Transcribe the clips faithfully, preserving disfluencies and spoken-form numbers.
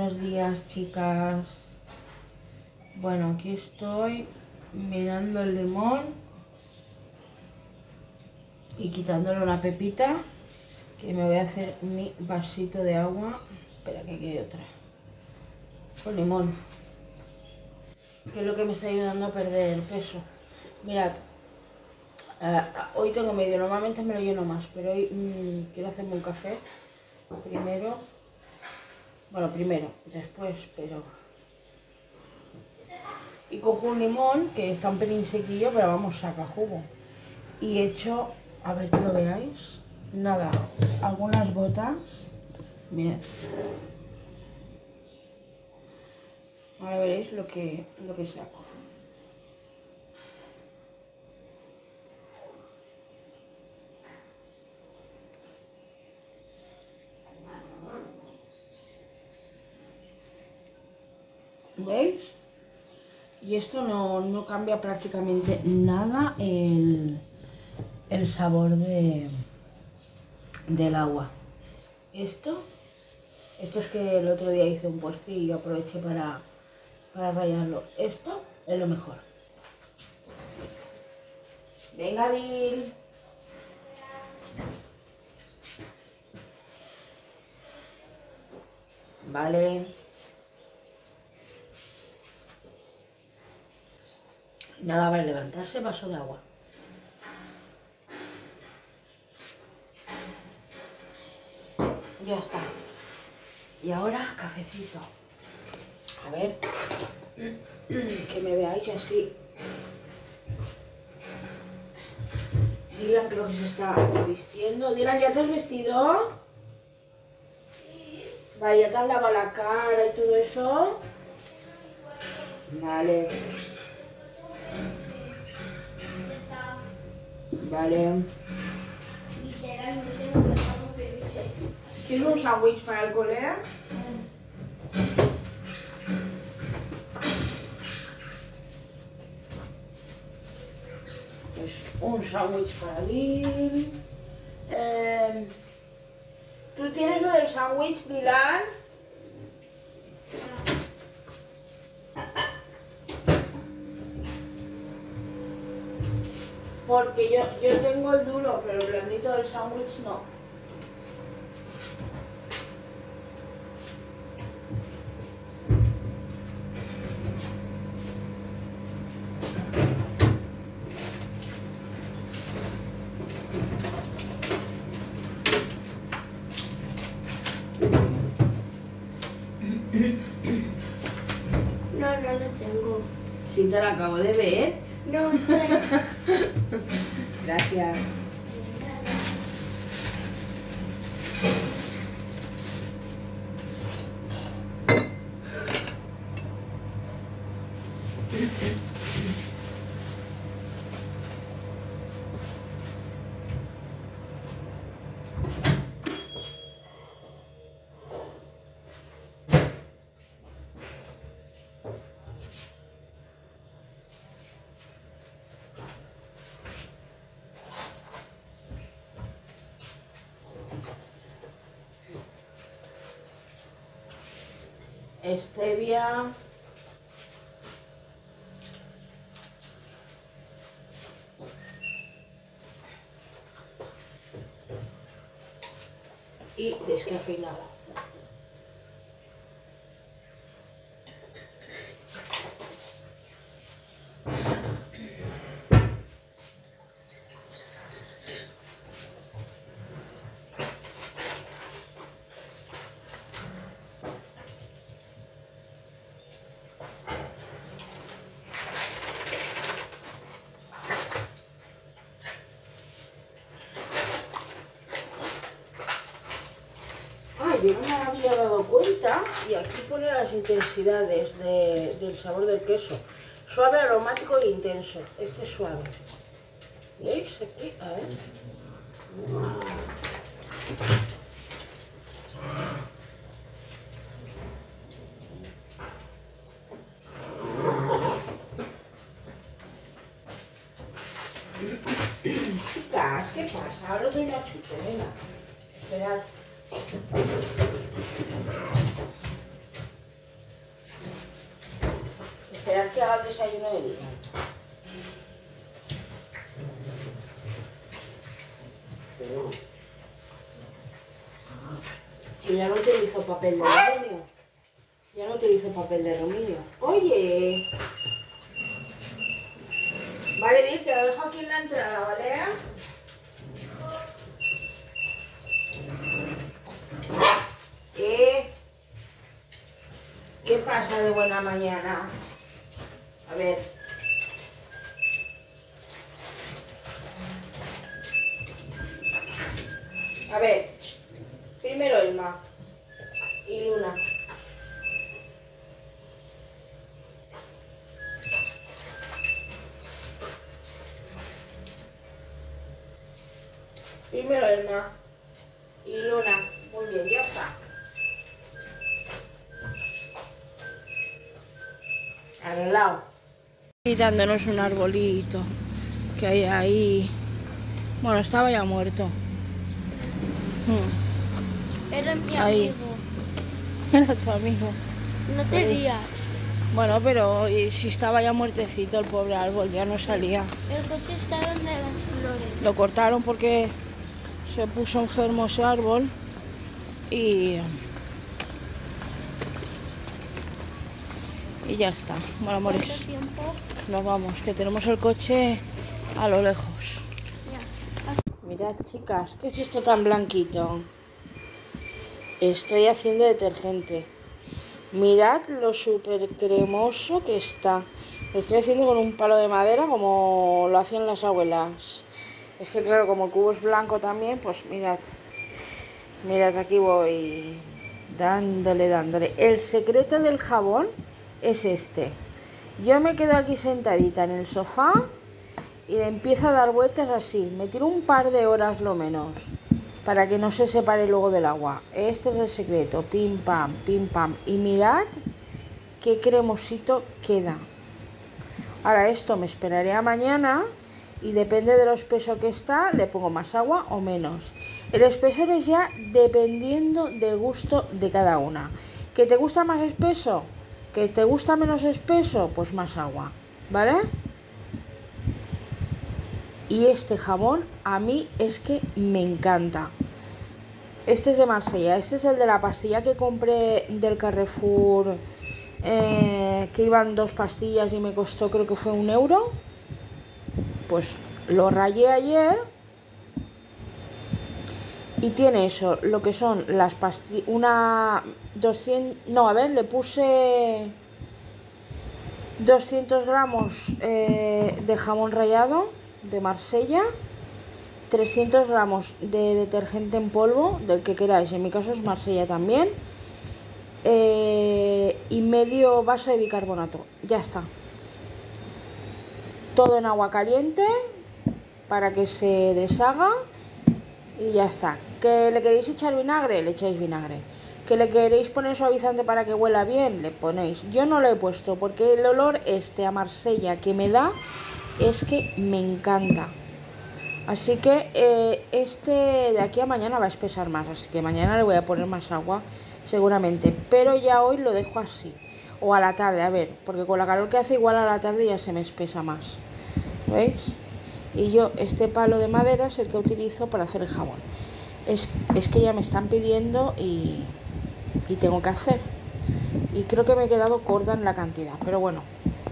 Buenos días, chicas. Bueno, aquí estoy mirando el limón y quitándole una pepita, que me voy a hacer mi vasito de agua. Espera, que aquí hay otra con limón, que es lo que me está ayudando a perder el peso. Mirad, uh, hoy tengo medio, normalmente me lo lleno más, pero hoy mmm, quiero hacerme un café primero. Bueno, primero, después, pero... Y cojo un limón, que está un pelín sequillo, pero vamos, saca jugo. Y echo, a ver que lo veáis, nada, algunas gotas. Mirad. Ahora veréis lo que, lo que saco. ¿Veis? Y esto no, no cambia prácticamente nada el, el sabor de, del agua. Esto, esto es que el otro día hice un postre y aproveché para, para rallarlo. Esto es lo mejor. Venga, Bill. Vale. Nada, va a levantarse, vaso de agua. Ya está. Y ahora cafecito. A ver, que me veáis así. Dylan creo que se está vistiendo. Dylan, ¿ya te has vestido? Sí. Vale, ¿ya te has lavado la cara y todo eso? Vale. Vale. ¿Quieres un sándwich para el cole? Pues un sándwich para Lil. Eh, ¿Tú tienes lo del sándwich, Dylan? Porque yo, yo tengo el duro, pero el blandito del sándwich no. No, no lo tengo. Sí, te lo acabo de ver. No sé. Gracias. Stevia. Y descafeinada. Yo no me había dado cuenta, y aquí pone las intensidades de, del sabor del queso. Suave, aromático e intenso. Este es suave. ¿Veis? Aquí, a ver. Wow. Chicas, ¿qué pasa? Ahora os doy la chute, venga. Esperad. que haga el desayuno de día. Y ya no utilizo papel de aluminio. Ya no utilizo papel de aluminio. Oye. Vale, bien, te lo dejo aquí en la entrada, ¿vale? ¿Qué? ¿Qué pasa de buena mañana? A ver. A ver. Primero Elma. Y Luna. Primero Elma. Y Luna. Muy bien, ya está. Arreglado. Quitándonos un arbolito que hay ahí. Bueno, estaba ya muerto. Hmm. Era mi Ahí. amigo. Era tu amigo. No te Ahí. rías. Bueno, pero y si estaba ya muertecito el pobre árbol, ya no salía. El coche está donde las flores. Lo cortaron porque se puso enfermo ese árbol y, y ya está. Bueno, amores, ¿Cuánto tiempo? nos vamos, que tenemos el coche a lo lejos. Ya. Mirad, chicas, ¿qué es esto tan blanquito? Estoy haciendo detergente. Mirad lo súper cremoso que está. Lo estoy haciendo con un palo de madera como lo hacían las abuelas. Es que claro, como el cubo es blanco también, pues mirad. Mirad, aquí voy dándole, dándole. El secreto del jabón es este. Yo me quedo aquí sentadita en el sofá y le empiezo a dar vueltas así. Me tiro un par de horas lo menos para que no se separe luego del agua. Este es el secreto. Pim, pam, pim, pam. Y mirad qué cremosito queda. Ahora esto me esperaré a mañana y depende de lo espeso que está, le pongo más agua o menos. El espesor es ya dependiendo del gusto de cada una. ¿Que te gusta más espeso? ¿Que te gusta menos espeso? Pues más agua, ¿vale? Y este jabón a mí es que me encanta. Este es de Marsella, este es el de la pastilla que compré del Carrefour, eh, que iban dos pastillas y me costó, creo que fue un euro. Pues lo rayé ayer y tiene eso, lo que son las pastillas, una doscientos, no, a ver, le puse doscientos gramos eh, de jamón rallado de Marsella, trescientos gramos de detergente en polvo, del que queráis, en mi caso es Marsella también, eh, y medio vaso de bicarbonato, ya está. Todo en agua caliente para que se deshaga y ya está. ¿Que le queréis echar vinagre? Le echáis vinagre. ¿Que le queréis poner suavizante para que huela bien? Le ponéis. Yo no lo he puesto porque el olor este a Marsella que me da es que me encanta. Así que eh, este de aquí a mañana va a espesar más, así que mañana le voy a poner más agua seguramente, pero ya hoy lo dejo así. O a la tarde, a ver, porque con la calor que hace igual a la tarde ya se me espesa más. ¿Veis? Y yo este palo de madera es el que utilizo para hacer el jabón. Es, es que ya me están pidiendo y, y tengo que hacer. Y creo que me he quedado corta en la cantidad, pero bueno.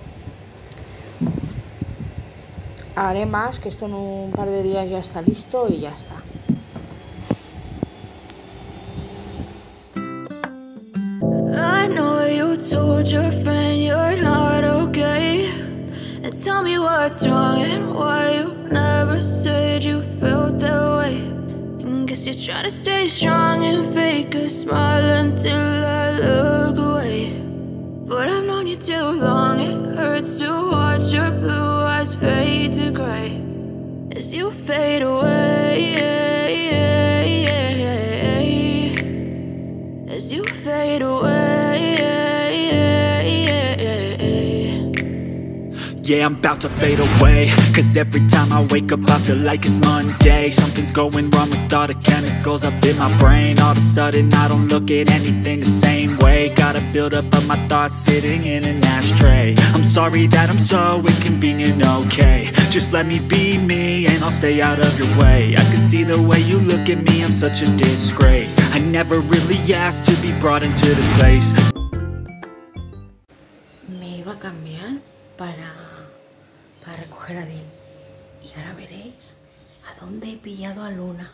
Haré más, que esto en un par de días ya está listo y ya está. I know you told your friend you're not okay, and tell me what's wrong and why you never said you felt that way. And guess you're trying to stay strong and fake a smile until I look away. But I've known you too long, it hurts to watch your blue eyes fade to gray as you fade away, as you fade away. Yeah, I'm about to fade away, cause every time I wake up I feel like it's Monday. Something's going wrong with all the chemicals up in my brain. All of a sudden I don't look at anything the same way. Gotta build up of my thoughts sitting in an ashtray. I'm sorry that I'm so inconvenient, okay. Just let me be me and I'll stay out of your way. I can see the way you look at me, I'm such a disgrace. I never really asked to be brought into this place. Me iba a cambiar para, para recoger a Dean. Y ahora veréis a dónde he pillado a Luna.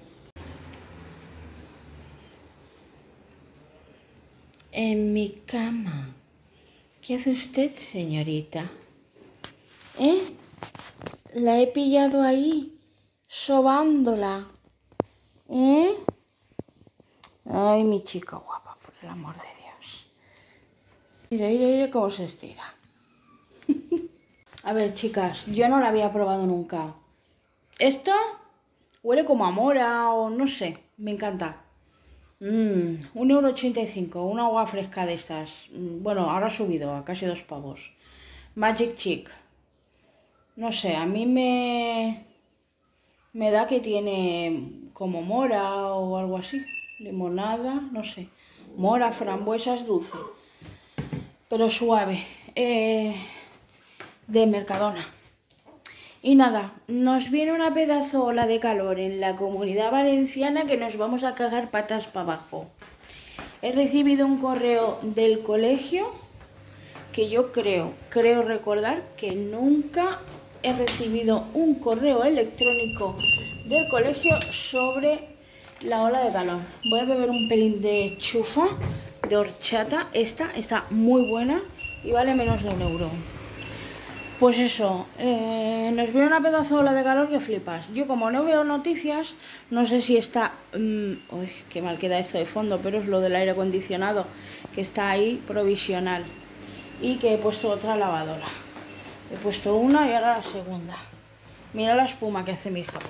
En mi cama. ¿Qué hace usted, señorita? ¿Eh? La he pillado ahí, sobándola. ¿Eh? Ay, mi chica guapa, por el amor de Dios. Mira, mira, mira cómo se estira. A ver, chicas, yo no la había probado nunca. Esto huele como a mora o no sé, me encanta. Mmm, un euro ochenta y cinco, una agua fresca de estas. Bueno, ahora ha subido a casi dos pavos. Magic Chick. No sé, a mí me... Me da que tiene como mora o algo así. Limonada, no sé. Mora, frambuesas, dulce. Pero suave. Eh, de Mercadona. Y nada, nos viene una pedazo ola de calor en la Comunidad Valenciana que nos vamos a cagar patas para abajo. He recibido un correo del colegio que yo creo, creo recordar que nunca he recibido un correo electrónico del colegio sobre la ola de calor. Voy a beber un pelín de chufa, de horchata. Esta está muy buena y vale menos de un euro. Pues eso, eh, nos viene una pedazo de ola de calor que flipas. Yo como no veo noticias, no sé si está... Mmm, uy, qué mal queda esto de fondo, pero es lo del aire acondicionado, que está ahí provisional. Y que he puesto otra lavadora. He puesto una y ahora la segunda. Mira la espuma que hace mi jabón.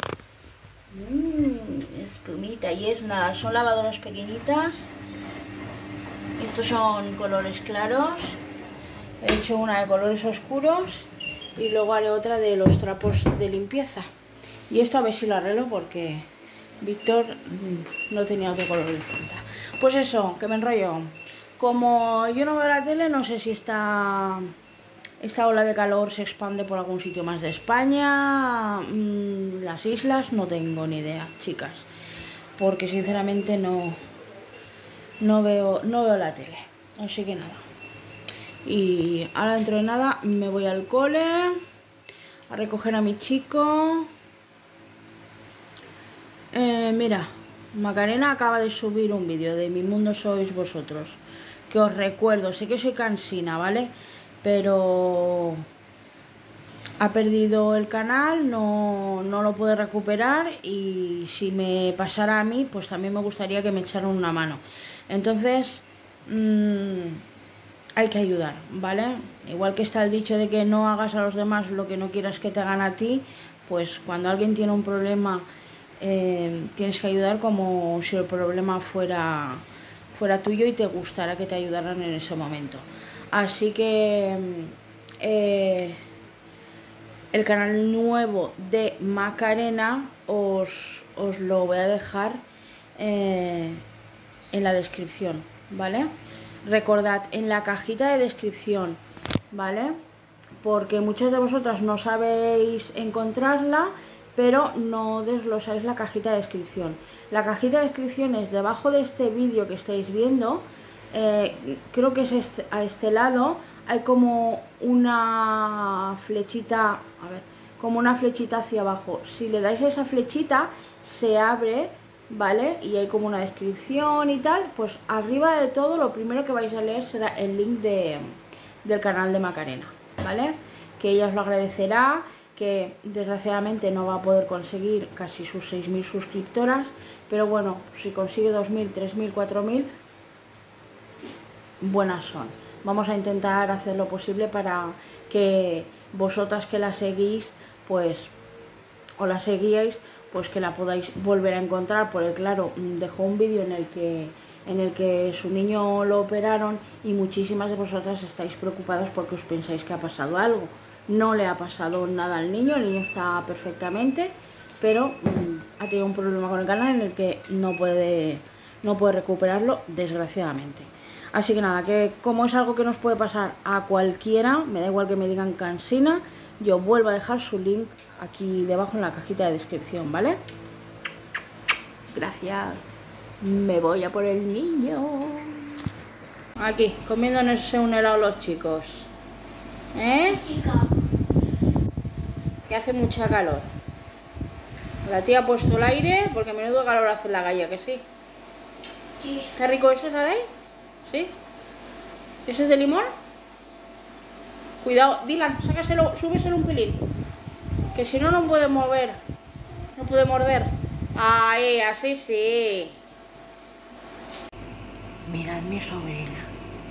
Mmm, espumita. Y es nada, son lavadoras pequeñitas. Estos son colores claros. He hecho una de colores oscuros y luego haré otra de los trapos de limpieza. Y esto a ver si lo arreglo porque Víctor no tenía otro color de cinta. Pues eso, que me enrollo. Como yo no veo la tele, no sé si esta, esta ola de calor se expande por algún sitio más de España, mmm, las islas, no tengo ni idea, chicas. Porque sinceramente no, no, veo, no veo la tele. Así que nada. Y ahora dentro de nada me voy al cole a recoger a mi chico. Eh, mira, Macarena acaba de subir un vídeo de Mi Mundo Sois Vosotros, que os recuerdo, sé que soy cansina, ¿vale? Pero ha perdido el canal, no, no lo puede recuperar y si me pasara a mí, pues también me gustaría que me echaran una mano. Entonces... Mmm, hay que ayudar, ¿vale? Igual que está el dicho de que no hagas a los demás lo que no quieras que te hagan a ti, pues cuando alguien tiene un problema eh, tienes que ayudar como si el problema fuera, fuera tuyo y te gustara que te ayudaran en ese momento. Así que eh, el canal nuevo de Macarena os, os lo voy a dejar eh, en la descripción, ¿vale? Recordad, en la cajita de descripción, ¿vale? Porque muchas de vosotras no sabéis encontrarla, pero no desglosáis la cajita de descripción. La cajita de descripción es debajo de este vídeo que estáis viendo, eh, creo que es este, a este lado, hay como una flechita, a ver, como una flechita hacia abajo. Si le dais a esa flechita, se abre, ¿vale? Y hay como una descripción y tal. Pues arriba de todo lo primero que vais a leer será el link de, del canal de Macarena, ¿vale? Que ella os lo agradecerá, que desgraciadamente no va a poder conseguir casi sus seis mil suscriptoras, pero bueno, si consigue dos mil, tres mil, cuatro mil, buenas son. Vamos a intentar hacer lo posible para que vosotras que la seguís, pues, o la seguíais, pues que la podáis volver a encontrar, porque claro, dejó un vídeo en el que en el que su niño lo operaron y muchísimas de vosotras estáis preocupadas porque os pensáis que ha pasado algo. No le ha pasado nada al niño, el niño está perfectamente, pero mmm, ha tenido un problema con el canal en el que no puede, no puede recuperarlo, desgraciadamente. Así que nada, que como es algo que nos puede pasar a cualquiera, me da igual que me digan cansina, yo vuelvo a dejar su link aquí debajo en la cajita de descripción, ¿vale? Gracias. Me voy a por el niño. Aquí, comiéndose un helado los chicos. ¿Eh? Chica. Que hace mucha calor. La tía ha puesto el aire porque menudo calor hace en la calle, ¿que sí? Sí. ¿Está rico ese, Saray? ¿Sí? ¿Ese es de limón? Cuidado, Dylan, sácaselo, súbeselo un pelín. Que si no, no puede mover. No puede morder. Ay, así sí. Mirad mi sobrina.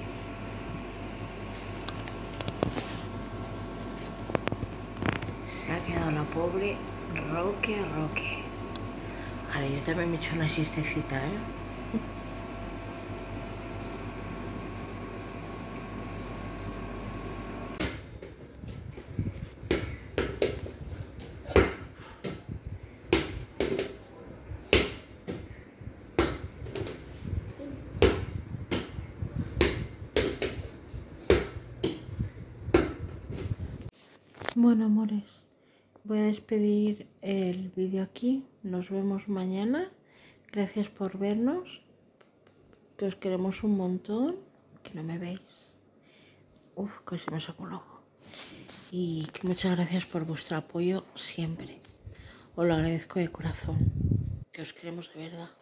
Se ha quedado la pobre roque, roque. Ahora yo también me he hecho una siestecita, ¿eh? Bueno, amores, voy a despedir el vídeo aquí. Nos vemos mañana. Gracias por vernos. Que os queremos un montón. Que no me veis. Uf, que se me sacó un ojo. Y que muchas gracias por vuestro apoyo siempre. Os lo agradezco de corazón. Que os queremos de verdad.